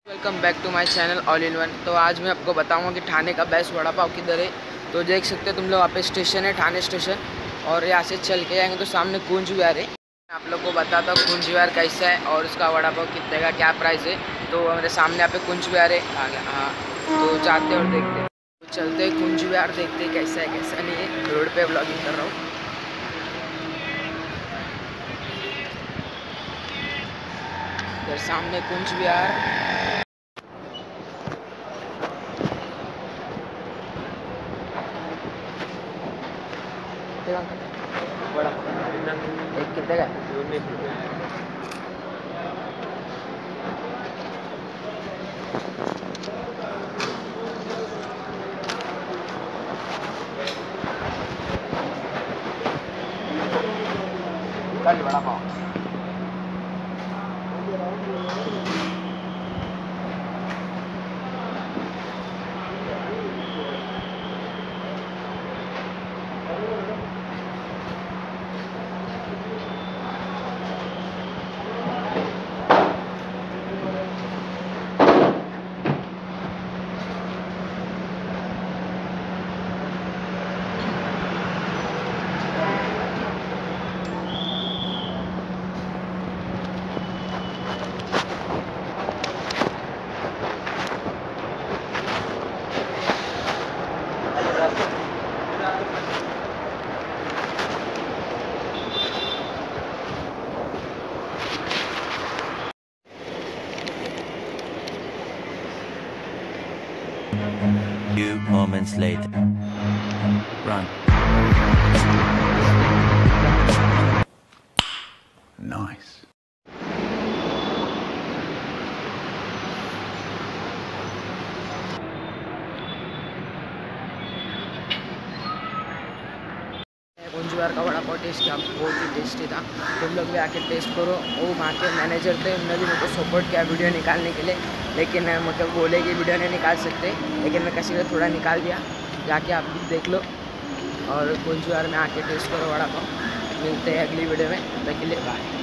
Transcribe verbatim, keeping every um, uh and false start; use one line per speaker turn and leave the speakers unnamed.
Welcome back to my channel all in one. तो आज मैं आपको बताऊंगा कि ठाणे का बेस्ट वड़ा पाव किधर है। तो देख सकते हो तुम लोग, वहाँ पे स्टेशन है, ठाणे स्टेशन, और यहाँ से चल के आएंगे तो सामने कुंजविहार है। मैं आप लोग को बताता हूँ कुंजविहार कैसा है और उसका वड़ा पाव कितने का क्या प्राइस है। तो मेरे सामने यहाँ पे कुंजविहार है, आ गया। हाँ, तो जाते और देखते, तो चलते हैं कुंजविहार, देखते हैं कैसा है कैसा नहीं है। रोड पर ब्लॉगिंग कर रहा हूँ। इधर सामने कुंजविहार। बड़ा एक कितने का है? उन्नीस रुपये। कल बड़ा पाव
Few moments later. Run. Nice.
Kunjvihar का वड़ा पाव टेस्ट किया, बहुत ही टेस्टी था। तुम लोग भी आके टेस्ट करो। वो वहाँ के मैनेजर थे, उन्होंने भी मेरे को सपोर्ट किया वीडियो निकालने के लिए, लेकिन मतलब बोले कि वीडियो नहीं निकाल सकते, लेकिन मैं किसी ने थोड़ा निकाल दिया। जाके आप भी देख लो और कुंजविहार में आके टेस्ट करो वड़ा पाव। मिलते हैं अगली वीडियो में, तब तक के लिए बाय।